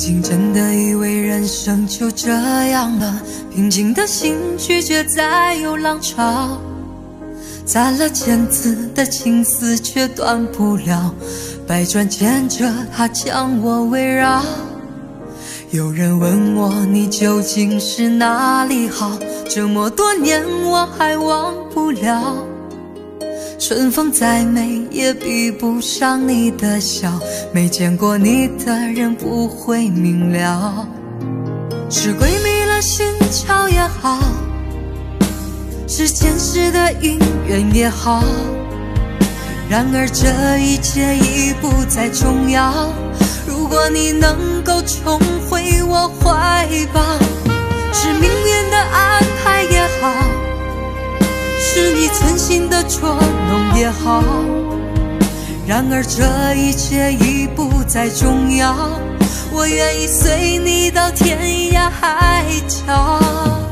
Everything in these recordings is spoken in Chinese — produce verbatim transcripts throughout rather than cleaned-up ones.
经真的以为人生就这样了，平静的心拒绝再有浪潮，攒了千次的情丝却断不了，百转千折它将我围绕。有人问我你究竟是哪里好，这么多年我还忘不了。春风再美也比不上你的笑，没见过你的人不会明了。是鬼迷了心窍也好，是前世的因缘也好，然而这一切已不再重要。如果你能够重回我怀抱，是命运的安排也好，是你存心的捉弄也好，然而这一切已不再重要。我愿意随你到天涯海角。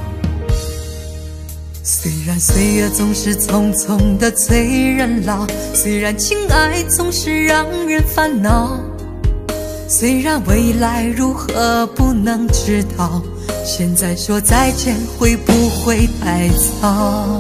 虽然岁月总是匆匆的催人老，虽然情爱总是让人烦恼，虽然未来如何不能知道，现在说再见会不会太早？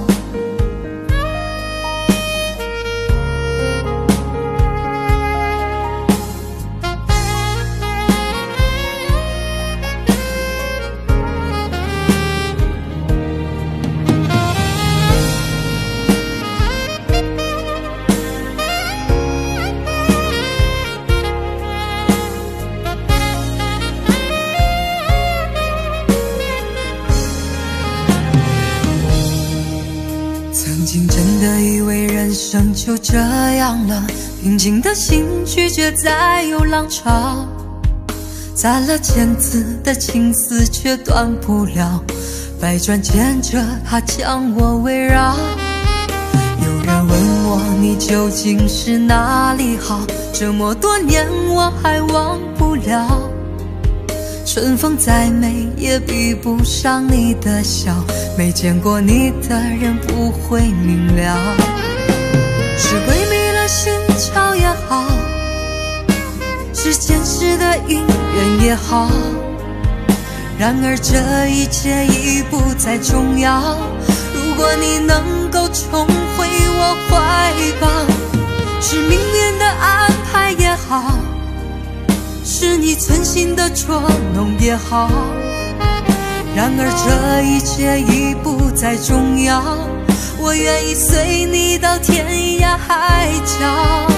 曾经真的以为人生就这样了，平静的心拒绝再有浪潮，攒了千次的情丝却断不了，百转千折它将我围绕。有人问我你究竟是哪里好，这么多年我还忘不了。春风再美也比不上你的笑，没见过你的人不会明了。是鬼迷了心窍也好，是前世的因缘也好，然而这一切已不再重要。如果你能够重回我怀抱，是命运的安排也好，是你存心的捉弄也好，然而这一切已不再重要。我愿意随你到天涯海角。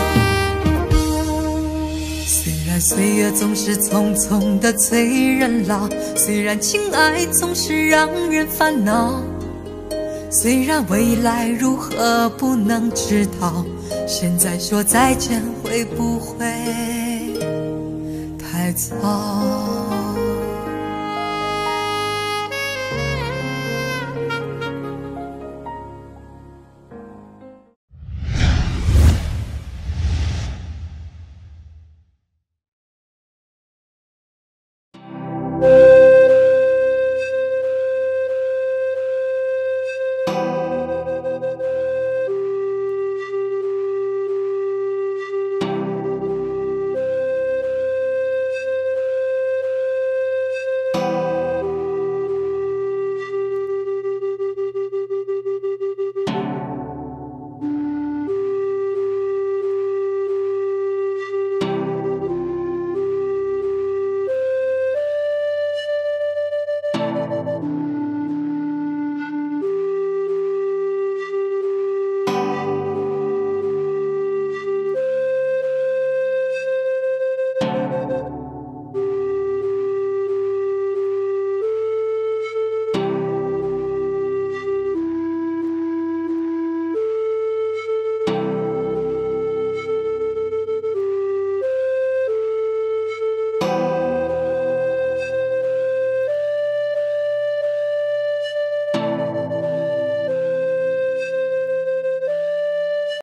虽然岁月总是匆匆的催人老，虽然情爱总是让人烦恼，虽然未来如何不能知道，现在说再见会不会太早？